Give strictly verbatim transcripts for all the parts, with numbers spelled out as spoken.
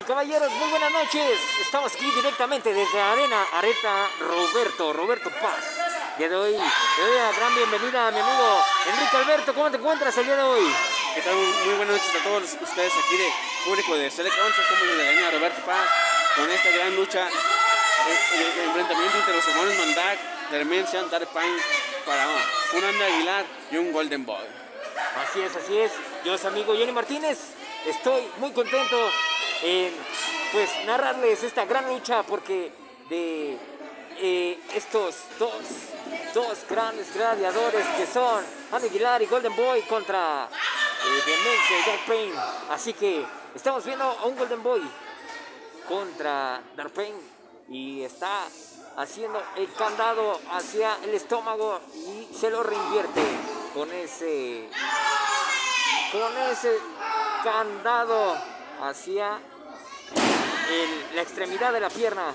caballeros, muy buenas noches. Estamos aquí directamente desde Arena Areta Roberto, Roberto Paz. El día de hoy le doy la gran bienvenida a mi amigo Enrique Alberto. ¿Cómo te encuentras el día de hoy? ¿Qué tal? Muy buenas noches a todos ustedes aquí de público de Select once, como desde la Arena Roberto Paz, con esta gran lucha, el, el enfrentamiento entre los hermanos Mandak, Dimension, Dark Pain, para un Andy Aguilar y un Golden Boy. Así es, así es. Yo, su amigo Johnny Martínez, estoy muy contento en pues narrarles esta gran lucha porque de eh, estos dos, dos grandes gladiadores que son Andy Aguilar y Golden Boy contra eh, Demencia y Dark Pain. Así que estamos viendo a un Golden Boy contra Dark Pain y está haciendo el candado hacia el estómago y se lo reinvierte con ese con ese candado hacia el, la extremidad de la pierna.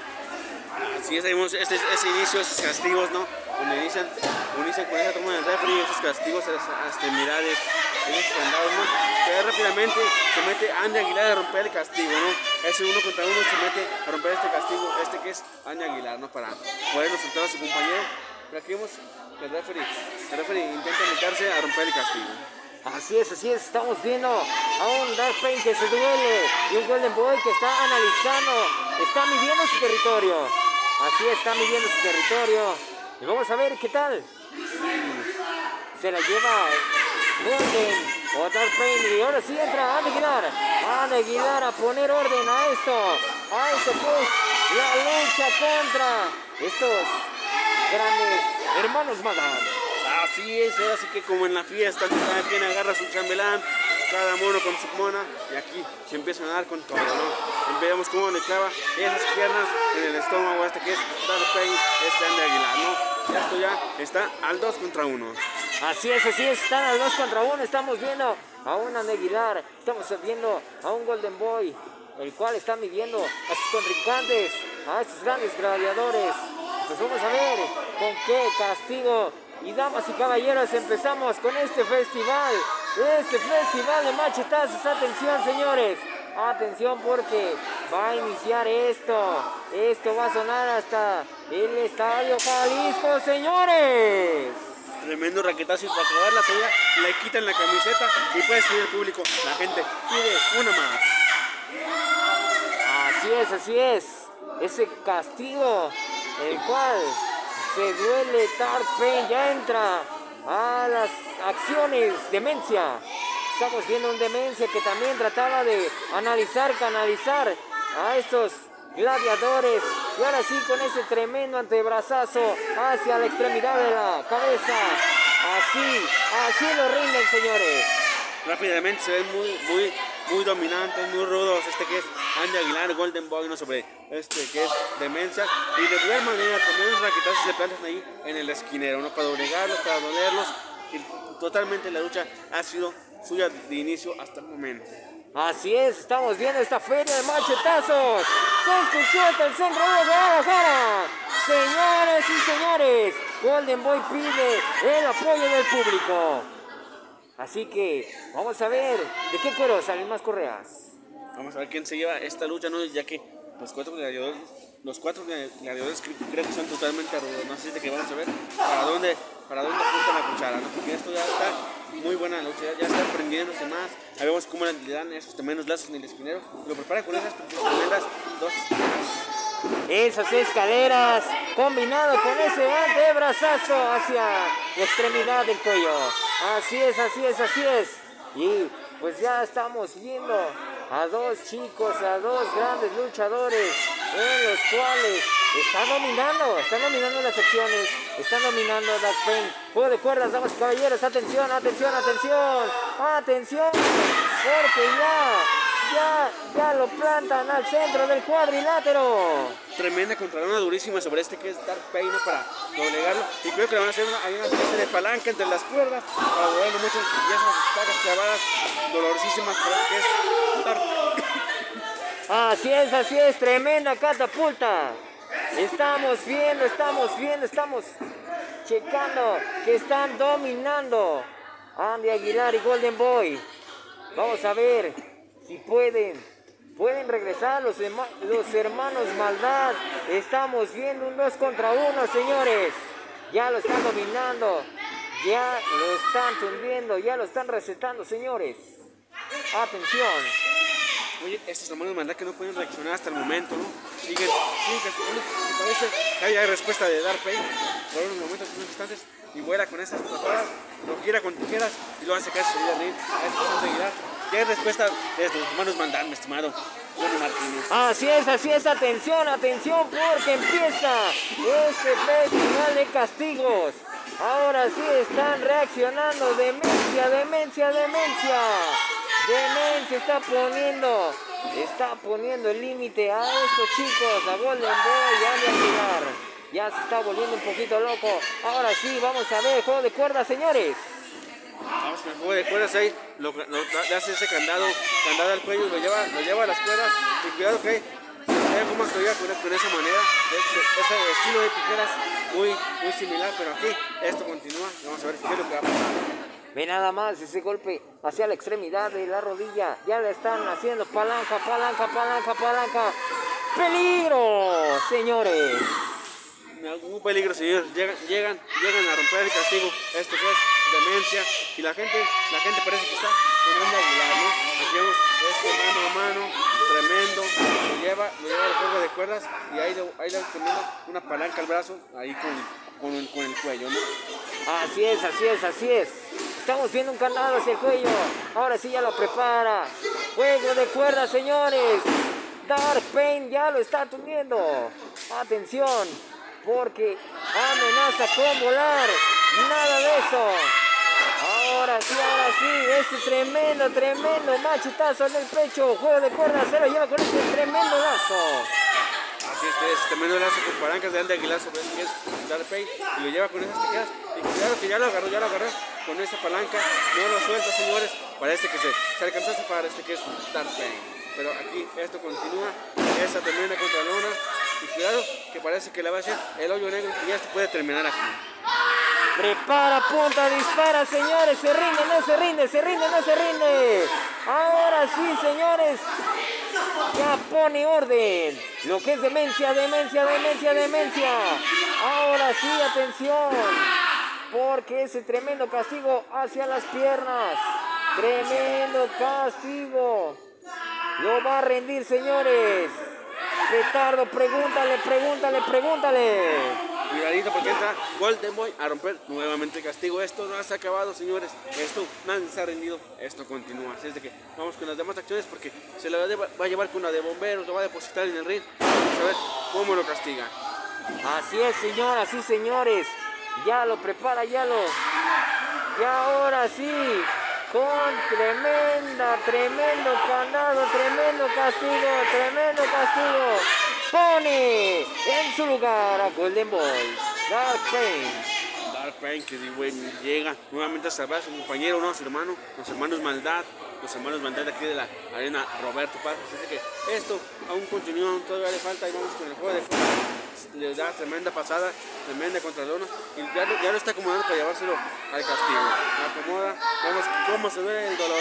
Así es, vemos este, ese inicio, esos castigos, ¿no? Cuando inician, inician con esa toma del referee, esos castigos a las extremidades, esos candados, ¿no? Que rápidamente se mete Andy Aguilar a romper el castigo, ¿no? Ese uno contra uno se mete a romper este castigo, este que es Andy Aguilar, ¿no? Para poder resultar a su compañero. Pero aquí vemos que el referee, el referee intenta meterse a romper el castigo. Así es, así es, estamos viendo a un Dark Pain que se duele y un Golden Boy que está analizando, está midiendo su territorio. Así está midiendo su territorio. Y vamos a ver qué tal. Si se la lleva Golden o Dark Pain. Y ahora sí entra Andy Aguilar. Andy Aguilar a poner orden a esto. A esto que es la lucha contra estos grandes hermanos Magas. Así es, ahora sí que como en la fiesta, cada quien agarra su chambelán, cada mono con su mona, y aquí se empiezan a dar con todo, ¿no? Vemos cómo le clava esas piernas en el estómago, este que es Dark Pain, este Andy Aguilar, ¿no? Y esto ya está al dos contra uno. Así es, así es, están al dos contra uno, estamos viendo a un Andy Aguilar, estamos viendo a un Golden Boy, el cual está midiendo a sus contrincantes, a estos grandes gladiadores. Pues vamos a ver con qué castigo. Y damas y caballeros, empezamos con este festival, este festival de machetazos. Atención, señores, atención porque va a iniciar esto, esto va a sonar hasta el Estadio Jalisco, señores. Tremendo raquetazo y para acabarla todavía le quitan la camiseta y puede subir el público, la gente pide una más. Así es, así es, ese castigo, el cual se duele Dark Pain, ya entra a las acciones Demencia. Estamos viendo un Demencia que también trataba de analizar, canalizar a estos gladiadores. Y ahora sí con ese tremendo antebrazazo hacia la extremidad de la cabeza. Así, así lo rinden, señores. Rápidamente se ven muy, muy, muy dominantes, muy rudos. Este que es Andy Aguilar, Golden Boy, no sobre este que es Demencia. Y de igual manera, con unos raquetazos se plantan ahí en el esquinero, ¿no? Para obligarlos, para dolerlos. Y totalmente la lucha ha sido suya de inicio hasta el momento. Así es, estamos viendo esta feria de machetazos. Se escuchó hasta el centro de Guadalajara. Señores y señores, Golden Boy pide el apoyo del público. Así que vamos a ver de qué cuero salen más correas. Vamos a ver quién se lleva esta lucha, ¿no? Ya que los cuatro gladiadores, los cuatro gladiadores creo que son totalmente rudos, ¿no? Así es de que vamos a ver para dónde, para dónde apunta la cuchara, ¿no? Porque esto ya está muy buena la lucha, ya, ya está prendiéndose más. Ahí vemos cómo le dan esos tremendos lazos en el esquinero, lo prepara con esas tremendas dos escaleras. Esas escaleras combinado con ese antebrazazo hacia la extremidad del cuello. Así es, así es, así es. Y pues ya estamos viendo a dos chicos, a dos grandes luchadores en los cuales están dominando, están dominando las acciones, están dominando a Dark Pain. Juego de cuerdas, damas y caballeros, atención, atención, atención, atención, porque ya, ya, ya lo plantan al centro del cuadrilátero. Tremenda contralona durísima sobre este que es Dark Pain, ¿no? Para doblegarlo. Y creo que le van a hacer una, hay una especie de palanca entre las cuerdas para doblarlo mucho. Y esas estacas clavadas dolorosísimas para el que es Dark. Así es, así es, tremenda catapulta. Estamos viendo, estamos viendo, estamos checando que están dominando Andy Aguilar y Golden Boy. Vamos a ver si pueden Pueden regresar los, los hermanos Maldad. Estamos viendo un dos contra uno, señores. Ya lo están dominando. Ya lo están tundiendo. Ya lo están recetando, señores. Atención. Oye, estos hermanos Maldad que no pueden reaccionar hasta el momento, ¿no? Siguen, siguen castigando. Me parece que hay respuesta de Dark Pain por unos momentos, unos instantes. Y vuela con estas papadas. Lo quiera con tijeras y lo hace caer subir al ring. A esta opción seguirá. Ya hay respuesta de los hermanos Maldad, mi estimado Johnny Martínez. Así es, así es, atención, atención, porque empieza este festival de castigos. Ahora sí están reaccionando, demencia, demencia, demencia. Demencia está poniendo, está poniendo el límite a estos chicos, a Golden Boy y a Andy Aguilar. Ya se está volviendo un poquito loco. Ahora sí, vamos a ver el juego de cuerdas, señores. Vamos con el juego de cuerdas ahí, lo, lo, le hace ese candado, candado al cuello, lo lleva, lo lleva a las cuerdas, y cuidado que ve cómo se lleva con, con esa manera, este, ese estilo de tijeras muy, muy similar, pero aquí esto continúa, vamos a ver qué es lo que va a pasar. Ve nada más ese golpe hacia la extremidad de la rodilla, ya le están haciendo palanca, palanca, palanca, palanca, peligro, señores. Un peligro, señores, llegan, llegan, llegan a romper el castigo, esto que es demencia, y la gente, la gente parece que está teniendo a Aguilar, ¿no? Aquí vemos este mano a mano, tremendo, lo lleva, lo lleva al juego de cuerdas, y ahí le, ahí le teniendo una palanca al brazo, ahí con, con, el, con el cuello, ¿no? Así es, así es, así es. Estamos viendo un candado hacia el cuello, ahora sí ya lo prepara. Juego de cuerdas, señores. Dark Pain ya lo está tundiendo. Atención, porque amenaza con volar. Nada de eso. Ahora sí, ahora sí. Ese tremendo, tremendo machetazo en el pecho. Juego de cuerdas se lo lleva con ese tremendo lazo. Así es, es tremendo lazo con palancas de Andy Aguilar sobre ese que es Dark Pain. Y lo lleva con esas tijeras. Y cuidado que ya lo agarró, ya lo agarró con esa palanca. No lo suelta, señores. Parece que se, se alcanzó a separar este que es Dark Pain. Pero aquí esto continúa. Esa tremenda contralona. Y cuidado que parece que le va a hacer el hoyo negro y esto puede terminar aquí. Prepara, punta, dispara, señores. Se rinde, no se rinde, se rinde, no se rinde. Ahora sí, señores. Ya pone orden. Lo que es demencia, demencia, demencia, demencia. Ahora sí, atención. Porque ese tremendo castigo hacia las piernas. Tremendo castigo. Lo va a rendir, señores. Petardo, pregúntale, pregúntale, pregúntale. Cuidadito porque entra Golden Boy a romper nuevamente el castigo. Esto no se ha acabado, señores. Esto nadie se ha rendido. Esto continúa. Así es de que vamos con las demás acciones porque se lo va a llevar con una de bomberos, lo va a depositar en el ring. Vamos a ver cómo lo castiga. Así es, señoras y señores. Ya lo prepara, ya lo. Y ahora sí. Con tremenda, tremendo candado, tremendo castigo, tremendo castigo. Pone en su lugar a Golden Boy, Dark Pain. Dark Pain que llega nuevamente a salvar a su compañero, ¿no? A su hermano, los hermanos Maldad, los hermanos Maldad de aquí de la arena Roberto Paz. Así que esto aún continúa, aún todavía le falta y vamos con el juego de fuego. Le da tremenda pasada, tremenda contralona y ya, ya lo está acomodando para llevárselo al castigo. Lo acomoda, vemos cómo se ve el dolor.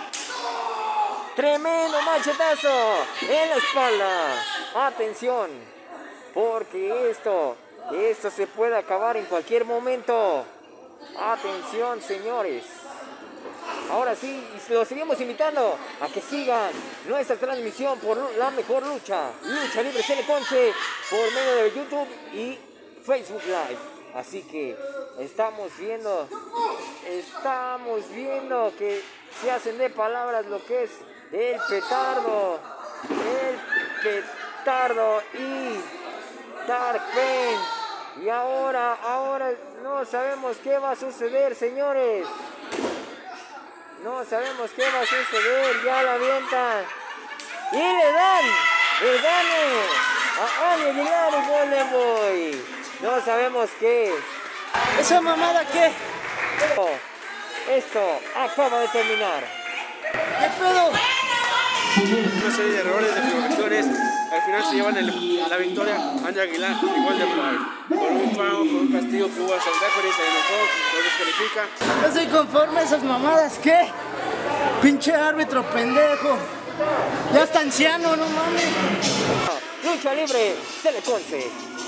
Tremendo machetazo en la espalda. Atención, porque esto, esto se puede acabar en cualquier momento. Atención, señores. Ahora sí, los seguimos invitando a que sigan nuestra transmisión por la mejor lucha, Lucha Libre C L Conce, por medio de YouTube y Facebook Live. Así que estamos viendo, estamos viendo que se hacen de palabras lo que es el petardo, el petardo y Dark Pain. Y ahora, ahora no sabemos qué va a suceder, señores. No sabemos qué va a suceder, ya la avientan. Y le dan el gane a Andy Aguilar y Golden Boy. No sabemos qué. ¿Esa mamada qué? Esto acaba de terminar. ¿Qué pedo? Una serie de errores, de equivocaciones. Al final se llevan el, la victoria Andy Aguilar y Golden Boy. Por un pago, por un castigo que hubo hasta el referee, se enojó, lo descalifica. No estoy conforme a esas mamadas, ¿qué? Pinche árbitro pendejo. Ya está anciano, no mames. Lucha libre, Celeconce.